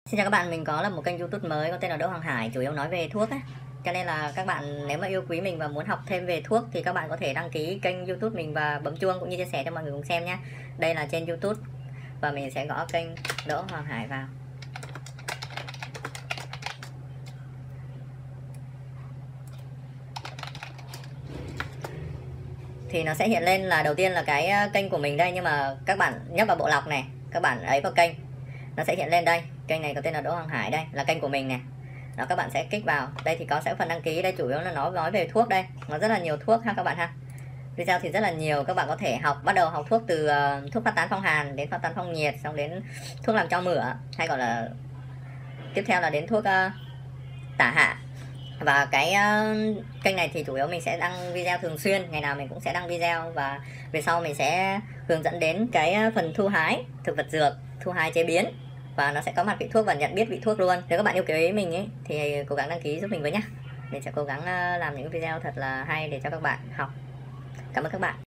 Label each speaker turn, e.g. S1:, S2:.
S1: Xin chào các bạn, mình có lập một kênh YouTube mới có tên là Đỗ Hoàng Hải, chủ yếu nói về thuốc ấy. Cho nên là các bạn nếu mà yêu quý mình và muốn học thêm về thuốc thì các bạn có thể đăng ký kênh YouTube mình và bấm chuông cũng như chia sẻ cho mọi người cùng xem nhé. Đây là trên YouTube và mình sẽ gõ kênh Đỗ Hoàng Hải vào. Thì nó sẽ hiện lên là đầu tiên là cái kênh của mình đây, nhưng mà các bạn nhấp vào bộ lọc này, các bạn ấy vào kênh, nó sẽ hiện lên đây, kênh này có tên là Đỗ Hoàng Hải, đây là kênh của mình này. Đó, các bạn sẽ kích vào đây thì có sẽ phần đăng ký, đây chủ yếu là nó nói về thuốc, đây nó rất là nhiều thuốc ha các bạn ha. Video thì rất là nhiều, các bạn có thể bắt đầu học thuốc từ thuốc phát tán phong hàn đến phát tán phong nhiệt, xong đến thuốc làm cho mửa, hay gọi là tiếp theo là đến thuốc tả hạ. Và cái kênh này thì chủ yếu mình sẽ đăng video thường xuyên, ngày nào mình cũng sẽ đăng video, và về sau mình sẽ hướng dẫn đến cái phần thu hái thực vật dược, thu hái chế biến, và nó sẽ có mặt vị thuốc và nhận biết vị thuốc luôn. Nếu các bạn yêu quý mình ấy thì cố gắng đăng ký giúp mình với nhé. Mình sẽ cố gắng làm những video thật là hay để cho các bạn học. Cảm ơn các bạn.